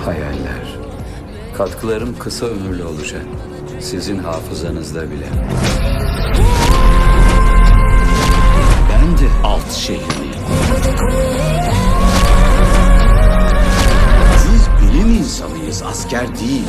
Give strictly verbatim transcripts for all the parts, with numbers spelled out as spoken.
hayaller. Katkılarım kısa ömürlü olacak. Sizin hafızanızda bile. Ben de alt şehirliyim. Biz bilim insanıyız, asker değil.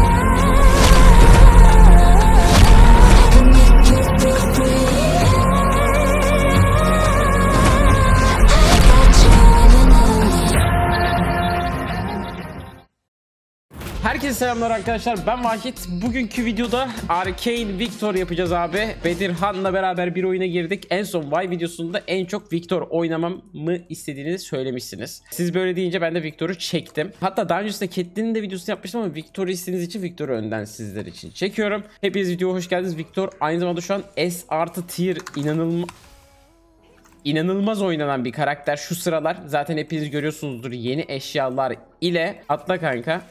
Herkese selamlar arkadaşlar, ben Vahit. Bugünkü videoda Arcane Victor yapacağız abi. Bedirhan'la beraber bir oyuna girdik. En son Vay videosunda en çok Victor oynamamı istediğinizi söylemişsiniz. Siz böyle deyince ben de Victor'u çektim. Hatta daha öncesinde Catelyn'in de videosunu yapmıştım ama Victor'u istediğiniz için Victor'u önden sizler için çekiyorum. Hepiniz videoya hoş geldiniz. Victor aynı zamanda şu an S artı tier inanılmaz... İnanılmaz oynanan bir karakter şu sıralar. Zaten hepiniz görüyorsunuzdur yeni eşyalar ile. Atla kanka.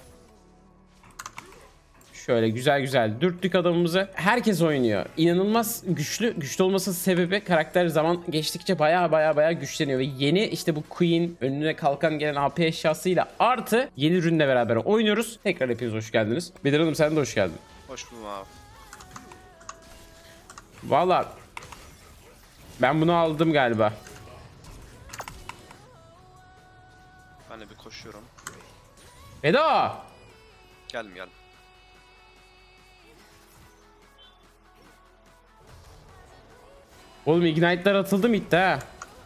Şöyle güzel güzel dürttük adamımızı. Herkes oynuyor. İnanılmaz güçlü. Güçlü olmasının sebebi karakter zaman geçtikçe baya baya baya güçleniyor. Ve yeni işte bu Queen önüne kalkan gelen A P eşyasıyla artı yeni ürünle beraber oynuyoruz. Tekrar hepiniz hoş geldiniz. Bedir Hanım sen de hoş geldin. Hoş buldum abi. Valla ben bunu aldım galiba. Ben de bir koşuyorum. Bedo! Geldim geldim. Oğlum ignite'lar atıldı mı itti ha?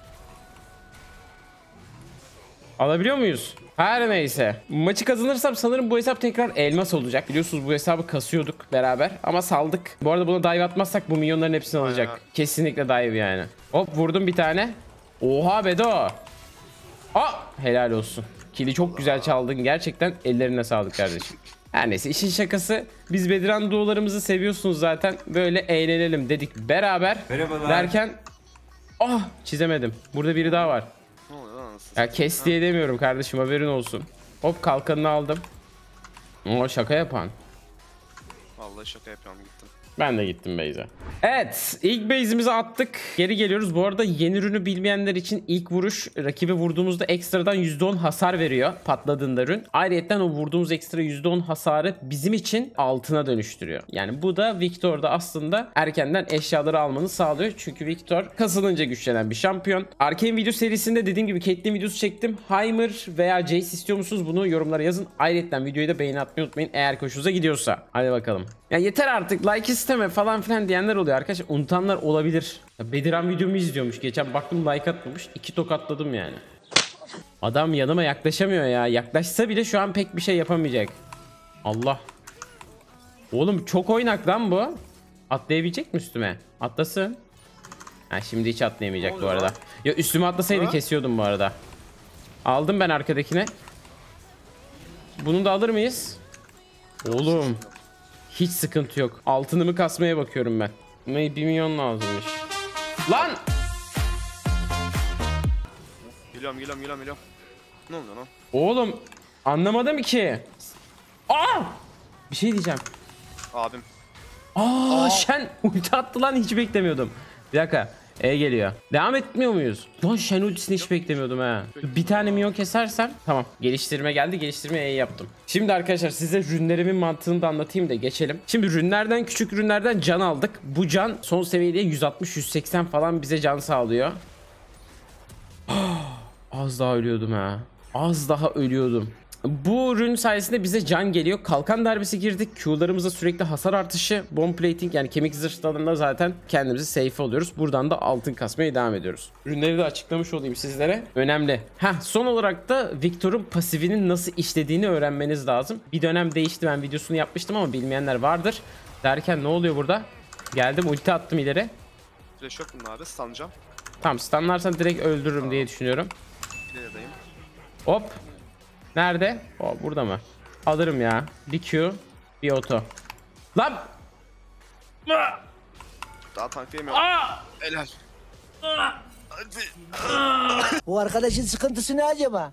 Alabiliyor muyuz? Her neyse. Maçı kazanırsam sanırım bu hesap tekrar elmas olacak. Biliyorsunuz bu hesabı kasıyorduk beraber ama saldık. Bu arada buna dive atmazsak bu milyonların hepsini alacak. Aynen. Kesinlikle dive yani. Hop vurdum bir tane. Oha Bedo. Aa helal olsun. Kili çok güzel çaldın. Gerçekten ellerine sağlık kardeşim. Her neyse işin şakası. Biz Bedirhan duolarımızı seviyorsunuz zaten. Böyle eğlenelim dedik beraber. Merhabalar. Derken ah çizemedim. Burada biri daha var. Ne oluyor lan nasıl? Ya kes diye demiyorum kardeşim, haberin olsun. Hop kalkanını aldım. O şaka yapan. Vallahi şaka yapıyorum gittim. Ben de gittim base'e. Evet ilk base'imizi attık. Geri geliyoruz. Bu arada yeni ürünü bilmeyenler için ilk vuruş rakibe vurduğumuzda ekstradan yüzde on hasar veriyor patladığında ürün. Ayrıca o vurduğumuz ekstra yüzde on hasarı bizim için altına dönüştürüyor. Yani bu da Victor'da aslında erkenden eşyaları almanı sağlıyor. Çünkü Victor kasılınca güçlenen bir şampiyon. Arcane video serisinde dediğim gibi Catelyn videosu çektim. Heimer veya Jace istiyor musunuz? Bunu yorumlara yazın. Ayrıca videoyu da beğeni atmayı unutmayın eğer hoşunuza gidiyorsa. Hadi bakalım. Ya yeter artık like isteme falan filan diyenler oluyor arkadaşlar. Unutanlar olabilir. Ya Bedirhan videomu izliyormuş. Geçen baktım like atmamış. İki tokatladım yani. Adam yanıma yaklaşamıyor ya. Yaklaşsa bile şu an pek bir şey yapamayacak. Allah. Oğlum çok oynak lan bu. Atlayabilecek mi üstüme? Atlasın. Ha şimdi hiç atlayamayacak bu arada. Ya üstüme atlasaydı ha? Kesiyordum bu arada. Aldım ben arkadakine. Bunu da alır mıyız? Oğlum. Hiç sıkıntı yok. Altınımı kasmaya bakıyorum ben. Bir milyon lazımmış. Lan! Geliyorum geliyorum geliyorum geliyorum. Ne oluyor lan? Oğlum anlamadım ki. Aa! Bir şey diyeceğim. Abim. Aa, Aa. Shen ulti attı lan, hiç beklemiyordum. Bir dakika. E geliyor. Devam etmiyor muyuz? Lan Shen ultisini hiç beklemiyordum ha. Bir tane milyon kesersem tamam. Geliştirme geldi. Geliştirme E yaptım. Şimdi arkadaşlar size rünlerimin mantığını da anlatayım da geçelim. Şimdi rünlerden, küçük rünlerden can aldık. Bu can son seviyede yüz altmış yüz seksen falan bize can sağlıyor. Az daha ölüyordum ha. Az daha ölüyordum. Bu ürün sayesinde bize can geliyor. Kalkan darbesi girdik. Q'larımızda sürekli hasar artışı. Bomb plating yani kemik zırhlarında zaten kendimizi safe oluyoruz. Buradan da altın kasmaya devam ediyoruz. Ürünleri de açıklamış olayım sizlere. Önemli. Heh, son olarak da Victor'un pasifinin nasıl işlediğini öğrenmeniz lazım. Bir dönem değişti, ben videosunu yapmıştım ama bilmeyenler vardır. Derken ne oluyor burada? Geldim ulti attım ileri. Flash yok bunun abi, stunlayacağım. Tamam, stunlarsan direkt öldürürüm tamam diye düşünüyorum. İlerideyim. Hop. Nerede? O burada mı? Alırım ya. Bir Q, bir auto. Lan! Daha tanklayamıyorum. Helal. Hadi. Bu arkadaşın sıkıntısı ne acaba?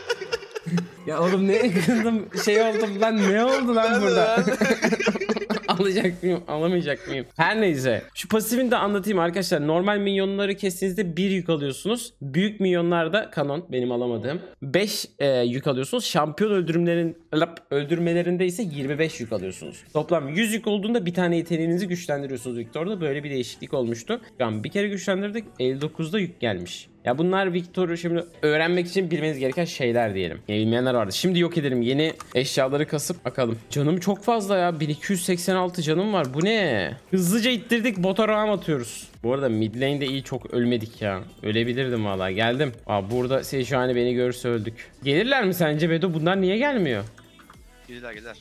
Ya oğlum ne kızdım şey oldum lan, ne oldu lan burada? Alacak mıyım? Alamayacak mıyım? Her neyse. Şu pasifini de anlatayım arkadaşlar. Normal minyonları kestiğinizde bir yük alıyorsunuz. Büyük minyonlarda kanon benim alamadığım beş e, yük alıyorsunuz. Şampiyon öldürümlerin öldürmelerinde ise yirmi beş yük alıyorsunuz. Toplam yüz yük olduğunda bir tane yeteneğinizi güçlendiriyorsunuz Victor'da. Böyle bir değişiklik olmuştu. Yani bir kere güçlendirdik. elli dokuzda yük gelmiş. Ya bunlar Victor'u şimdi öğrenmek için bilmeniz gereken şeyler diyelim. Yani bilmeyenler vardı. Şimdi yok edelim. Yeni eşyaları kasıp bakalım. Canım çok fazla ya. bin iki yüz seksen altı canım var. Bu ne? Hızlıca ittirdik. Bota ram atıyoruz. Bu arada mid lane'de iyi çok ölmedik ya. Ölebilirdim valla. Geldim. Aa, burada Sejuani beni görürse öldük. Gelirler mi sence Bedo? Bunlar niye gelmiyor? Gelirler gelirler.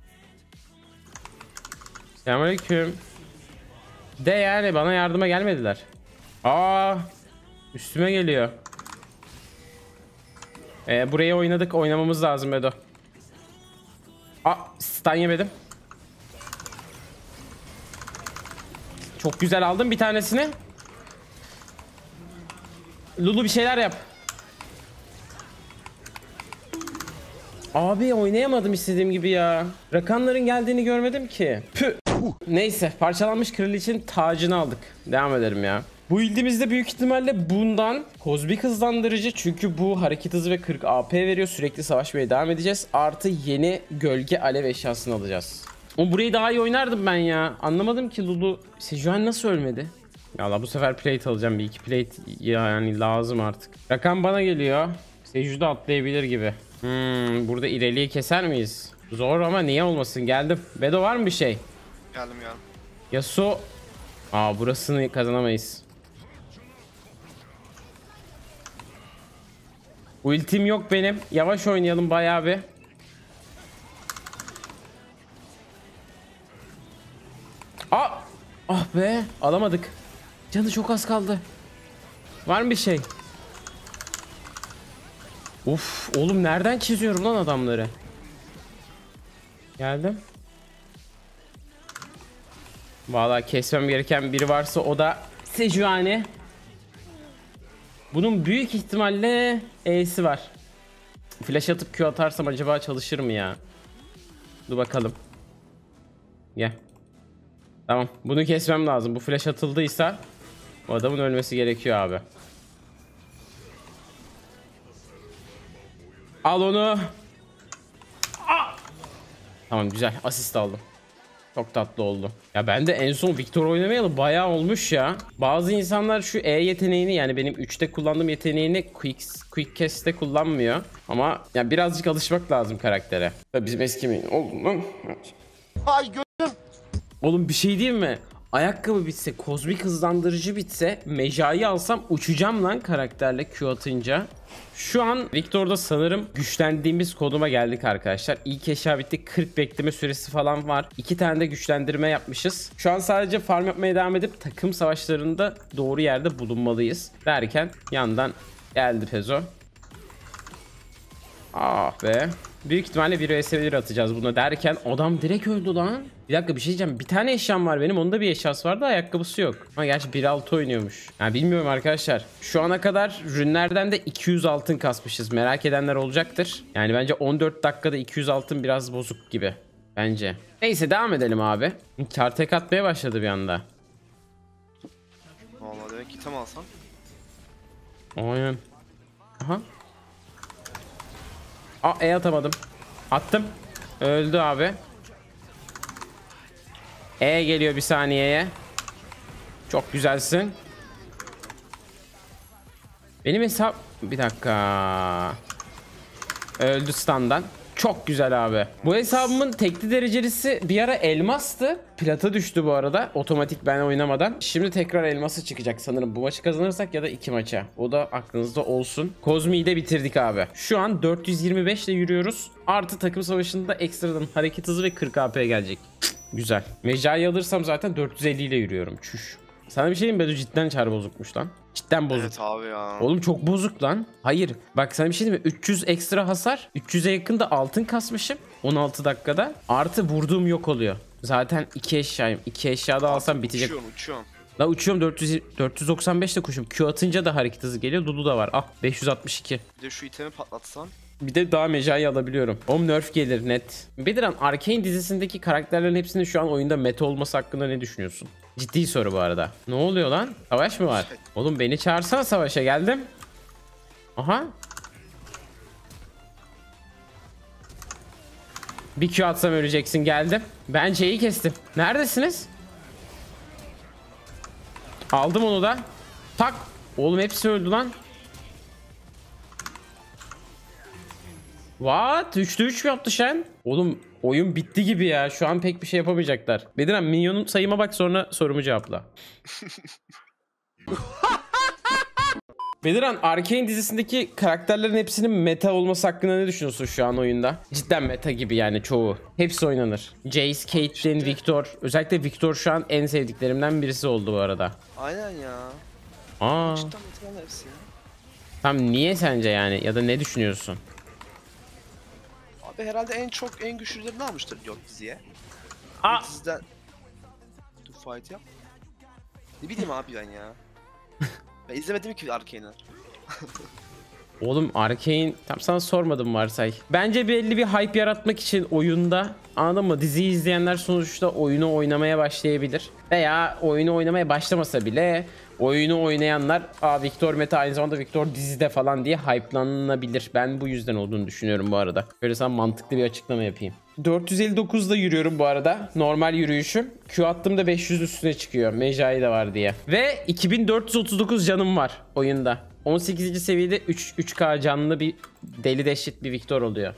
Selamünaleyküm. De yani bana yardıma gelmediler. Aa, üstüme geliyor. Ee, buraya oynadık. Oynamamız lazım Bedo. Aa, stun yemedim. Çok güzel aldım bir tanesini. Lulu bir şeyler yap. Abi oynayamadım istediğim gibi ya. Rakanların geldiğini görmedim ki. Püh. Neyse, parçalanmış kraliçenin tacını aldık. Devam edelim ya. Bu ildimizde büyük ihtimalle bundan kozmik hızlandırıcı, çünkü bu hareket hızı ve kırk A P veriyor. Sürekli savaşmaya devam edeceğiz. Artı yeni gölge alev eşyasını alacağız. O burayı daha iyi oynardım ben ya. Anlamadım ki Lulu Sejuani nasıl ölmedi? Ya Allah, bu sefer plate alacağım. Bir iki plate yani lazım artık. Rakan bana geliyor. Seju da atlayabilir gibi. Hmm, burada ileriyi keser miyiz? Zor ama niye olmasın, geldim. Bedo var mı bir şey? Geldim ya. Yasuo. Aa, burasını kazanamayız. Ultim yok benim. Yavaş oynayalım bayağı bir. Aa! Ah be, alamadık. Canı çok az kaldı. Var mı bir şey? Uf, oğlum nereden çiziyorum lan adamları? Geldim. Vallahi kesmem gereken biri varsa o da Sejuani. Bunun büyük ihtimalle E'si var. Flash atıp Q atarsam acaba çalışır mı ya? Dur bakalım. Gel. Tamam, bunu kesmem lazım. Bu flash atıldıysa o adamın ölmesi gerekiyor abi. Al onu. Aa! Tamam, güzel. Asist aldım. Çok tatlı oldu. Ya ben de en son Victor oynamayalı bayağı olmuş ya. Bazı insanlar şu E yeteneğini, yani benim üçte kullandığım yeteneğini Quick, quick Cast'te kullanmıyor. Ama ya birazcık alışmak lazım karaktere. Tabii bizim eski mi? Oğlum lan. Ay gözüm. Oğlum bir şey diyeyim mi? Ayakkabı bitse, kozmik hızlandırıcı bitse, Meja'yı alsam uçacağım lan karakterle Q atınca. Şu an Victor'da sanırım güçlendiğimiz konuma geldik arkadaşlar. İlk eşya bitti. kırk bekleme süresi falan var. İki tane de güçlendirme yapmışız. Şu an sadece farm yapmaya devam edip takım savaşlarında doğru yerde bulunmalıyız. Derken yandan geldi Pezo. Ah be. Büyük ihtimalle bir vs bir atacağız buna derken adam direkt öldü lan. Bir dakika, bir şey diyeceğim. Bir tane eşyam var benim. Onda bir eşyası vardı, ayakkabısı yok. Ama gerçi bir altı oynuyormuş. Yani bilmiyorum arkadaşlar. Şu ana kadar rünlerden de iki yüz altın kasmışız. Merak edenler olacaktır. Yani bence on dört dakikada iki yüz altın biraz bozuk gibi. Bence. Neyse, devam edelim abi. Kar tek atmaya başladı bir anda. Vallahi demek ki tam alsam. Aynen. Aha. Aa, E atamadım. Attım. Öldü abi. E geliyor bir saniyeye. Çok güzelsin. Benim hesap... Bir dakika. Öldü standdan. Çok güzel abi. Bu hesabımın tekli derecelisi bir ara elmastı. Plata düştü bu arada. Otomatik ben oynamadan. Şimdi tekrar elması çıkacak sanırım. Bu maçı kazanırsak ya da iki maça. O da aklınızda olsun. Kozmi'yi de bitirdik abi. Şu an dört yüz yirmi beş ile yürüyoruz. Artı takım savaşında ekstradan hareket hızı ve kırk A P gelecek. Güzel. Mecra'yı alırsam zaten dört yüz elli ile yürüyorum. Çüş. Sana bir şey diyeyim mi? Cidden çar bozukmuş lan. Cidden bozuk. Evet abi ya. Oğlum çok bozuk lan. Hayır. Bak sana bir şey diyeyim mi? üç yüz ekstra hasar. üç yüze yakın da altın kasmışım. on altı dakikada. Artı vurduğum yok oluyor. Zaten iki eşyayım. iki eşya da alsam bitecek. Uçuyorum uçuyorum. La uçuyorum, dört yüz, dört yüz doksan beş de kuşum. Q atınca da hareket hızı geliyor. Dudu da var. Ah, beş yüz altmış iki. Bir de şu itemi patlatsan. Bir de daha Mejai'yi alabiliyorum. Om nerf gelir net. Bediran, Arcane dizisindeki karakterlerin hepsinin şu an oyunda meta olması hakkında ne düşünüyorsun? Ciddi soru bu arada. Ne oluyor lan? Savaş mı var? Oğlum beni çağırsana, savaşa geldim. Aha. Bir Q atsam öleceksin, geldim. Ben C'yi kestim. Neredesiniz? Aldım onu da. Tak. Oğlum hepsi öldü lan. What? üçte üç mü yaptı Shen? Oğlum oyun bitti gibi ya. Şu an pek bir şey yapamayacaklar. Bediran, minyonun sayıma bak, sonra sorumu cevapla. Bediran, Arcane dizisindeki karakterlerin hepsinin meta olması hakkında ne düşünüyorsun şu an oyunda? Cidden meta gibi yani çoğu. Hepsi oynanır. Jace, Caitlyn, Viktor. Özellikle Viktor şu an en sevdiklerimden birisi oldu bu arada. Aynen ya. Aa. Cidden metal hepsi ya. Tam niye sence yani? Ya da ne düşünüyorsun? Abi herhalde en çok en güçlüleri ne almıştır Yok diziye? Aa. Bu diziden... Dur fight yap. Ne bileyim abi ben ya. Ben izlemedim ki Arcane'i. Oğlum Arcane tam sana sormadım varsay. Bence belli bir hype yaratmak için oyunda, anladın mı? Diziyi izleyenler sonuçta oyunu oynamaya başlayabilir. Veya oyunu oynamaya başlamasa bile oyunu oynayanlar, aa Viktor meta, aynı zamanda Viktor dizide falan diye hype'lanabilir. Ben bu yüzden olduğunu düşünüyorum bu arada. Böyle sana mantıklı bir açıklama yapayım. dört yüz elli dokuzda yürüyorum bu arada. Normal yürüyüşüm. Q attığımda beş yüz üstüne çıkıyor. Mejai de var diye. Ve iki bin dört yüz otuz dokuz canım var oyunda. on sekizinci seviyede üç, 3K canlı bir deli dehşet bir Viktor oluyor.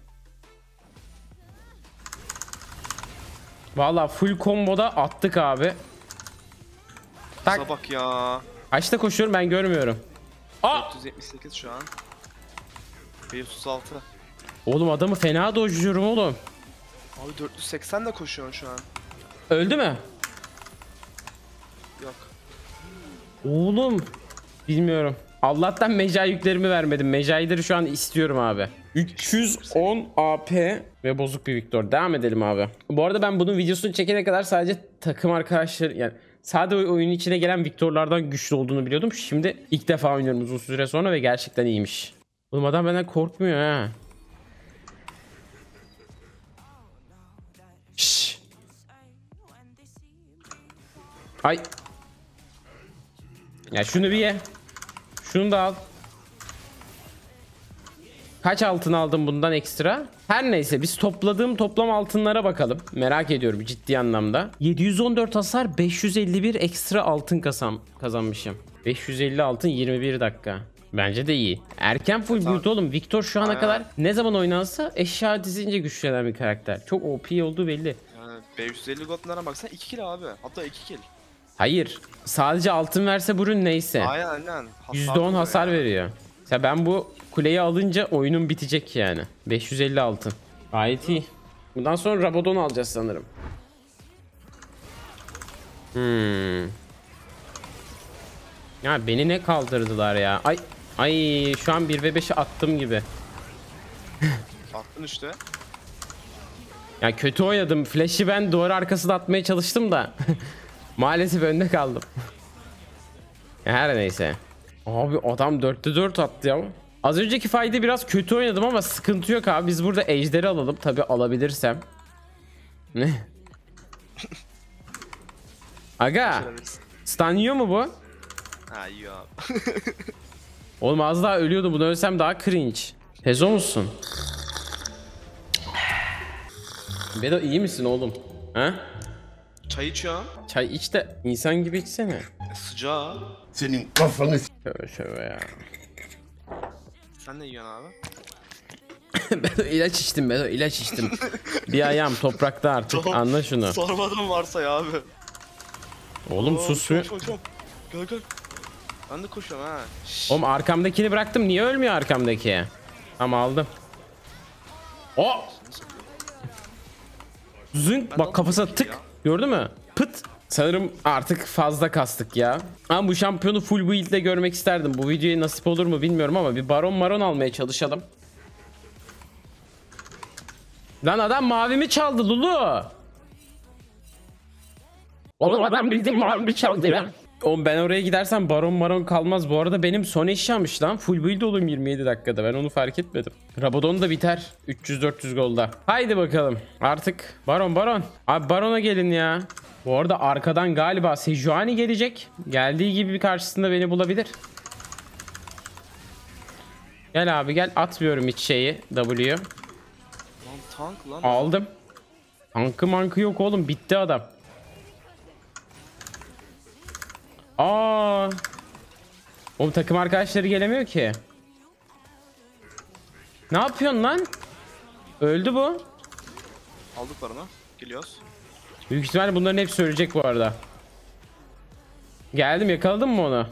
Valla full komboda attık abi. Tak. Kısa bak ya. Kaçta koşuyorum ben görmüyorum. Aa! dört yüz yetmiş sekiz şu an. beş yüz otuz altı. Oğlum adamı fena dojluyorum oğlum. Abi dört yüz seksen de koşuyorsun şu an. Öldü mü? Yok. Oğlum. Bilmiyorum. Allah'tan Mejai yüklerimi vermedim. Mejai'leri şu an istiyorum abi. üç yüz on A P ve bozuk bir Viktor. Devam edelim abi. Bu arada ben bunun videosunu çekene kadar sadece takım arkadaşları, yani sadece oyunun içine gelen Viktorlardan güçlü olduğunu biliyordum. Şimdi ilk defa oynuyorum uzun süre sonra ve gerçekten iyiymiş. Oğlum adam benden korkmuyor ha. Şşş. Ay. Ya şunu bir ye. Şunu da al. Kaç altın aldım bundan ekstra? Her neyse biz topladığım toplam altınlara bakalım. Merak ediyorum ciddi anlamda. yedi yüz on dört hasar, beş yüz elli bir ekstra altın kazan kazanmışım. beş yüz elli altın, yirmi bir dakika. Bence de iyi. Erken full build oğlum. Viktor şu ana Aynen. kadar ne zaman oynansa eşya dizince güçlenen bir karakter. Çok O P olduğu belli. Yani beş yüz elli gold'lara baksana iki kill abi. Hatta iki kill. Hayır. Sadece altın verse bu ürün neyse. Aynen aynen. Hasar yüzde on vuruyor hasar yani. veriyor. Mesela ben bu kuleyi alınca oyunun bitecek yani. beş yüz elli altın. Gayet iyi. Bundan sonra Rabadon alacağız sanırım. Hmm. Ya beni ne kaldırdılar ya. Ay ay şu an bir ve beşe attım gibi. Attın işte. Ya kötü oynadım. Flash'i ben duvar arkasına atmaya çalıştım da. Maalesef önde kaldım. Her neyse. Abi adam dörtte dört attı ya. Az önceki fight'ı biraz kötü oynadım ama sıkıntı yok abi. Biz burada ejderi alalım. Tabi alabilirsem. Ne? Aga. Stun yiyor mu bu? Ha iyi abi. Oğlum az daha ölüyordu. Bunu ölsem daha cringe. Pezo musun? Bedo iyi misin oğlum? Ha? Çay içiyorum. Çay iç de insan gibi içsene. E, sıcağı. Senin kafanı Şöyle şöyle ya. Sen ne yiyorsun abi? Bedo ilaç içtim Bedo ilaç içtim. Bir ayağım toprakta artık, anla şunu. Sormadım varsa ya abi. Oğlum sus mu? Koş koş. Gel gel. Ben de koşuyorum ha. Şşş. Oğlum arkamdakini bıraktım, niye ölmüyor arkamdaki? Tamam aldım. O! Zınk bak kafasına tık. Gördün mü? Pıt. Sanırım artık fazla kastık ya. Ama bu şampiyonu full build'de görmek isterdim. Bu videoya nasip olur mu bilmiyorum ama bir baron maron almaya çalışalım. Lan adam mavimi çaldı Lulu. Oğlum adam bildiğin mavimi çaldı ya. Oğlum ben oraya gidersem baron maron kalmaz. Bu arada benim son eşyamış lan. Full build olayım yirmi yedi dakikada. Ben onu fark etmedim. Rabadon da biter. üç yüz dört yüz golda. Haydi bakalım. Artık baron baron. Abi barona gelin ya. Bu arada arkadan galiba Sejuani gelecek. Geldiği gibi bir karşısında beni bulabilir. Gel abi gel. Atmıyorum hiç şeyi. W'yu. Lan tank lan. Aldım. Tankı mankı yok oğlum. Bitti adam. Aa. Oğlum takım arkadaşları gelemiyor ki. Ne yapıyorsun lan? Öldü bu. Aldık baronu. Geliyoruz. Büyük ihtimalle bunların hepsi ölecek bu arada. Geldim, yakaladın mı onu?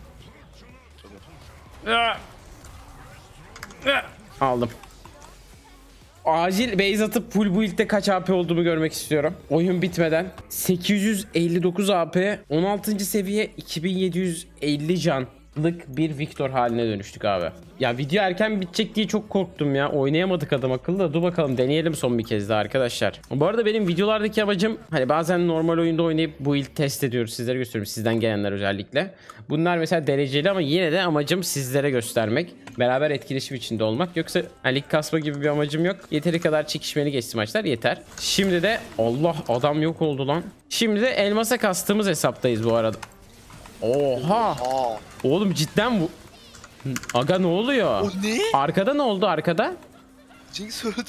Aldım. Acil base atıp full build'de kaç A P olduğumu görmek istiyorum. Oyun bitmeden. sekiz yüz elli dokuz A P, on altıncı seviye, iki bin yedi yüz elli canlık bir Victor haline dönüştük abi. Ya video erken bitecek diye çok korktum ya. Oynayamadık adam akıllı da. Dur bakalım deneyelim son bir kez daha arkadaşlar. Bu arada benim videolardaki amacım hani bazen normal oyunda oynayıp bu build test ediyoruz. Sizlere gösteriyorum. Sizden gelenler özellikle. Bunlar mesela dereceli ama yine de amacım sizlere göstermek. Beraber etkileşim içinde olmak. Yoksa hani lig kasma gibi bir amacım yok. Yeteri kadar çekişmeli geçti maçlar yeter. Şimdi de Allah adam yok oldu lan. Şimdi de elmasa kastığımız hesaptayız bu arada. Oha. Aa. Oğlum cidden bu. Aga ne oluyor? O ne? Arkada ne oldu arkada? Jinx öldü.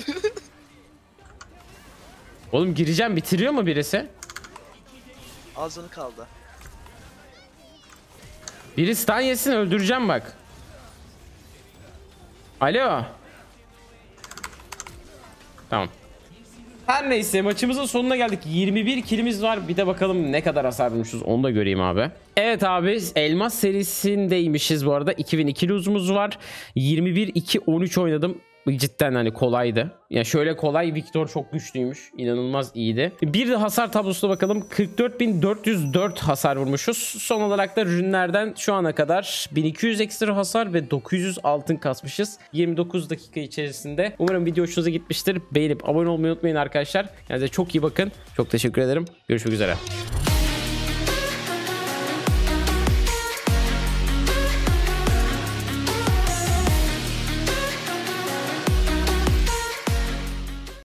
Oğlum gireceğim, bitiriyor mu birisi? Az canı kaldı. Biri stun yesin, öldüreceğim bak. Alo. Tamam. Her neyse maçımızın sonuna geldik. yirmi bir kilimiz var. Bir de bakalım ne kadar hasar vurmuşuz onu da göreyim abi. Evet abi elmas serisindeymişiz bu arada. iki bin iki luzumuz var. yirmi bir iki on üç oynadım. Cidden hani kolaydı. Ya şöyle kolay, Victor çok güçlüymüş. İnanılmaz iyiydi. Bir de hasar tablosuna bakalım. kırk dört bin dört yüz dört hasar vurmuşuz. Son olarak da rünlerden şu ana kadar bin iki yüz ekstra hasar ve dokuz yüz altın kasmışız. yirmi dokuz dakika içerisinde. Umarım video hoşunuza gitmiştir. Beğenip abone olmayı unutmayın arkadaşlar. Kendinize çok iyi bakın. Çok teşekkür ederim. Görüşmek üzere.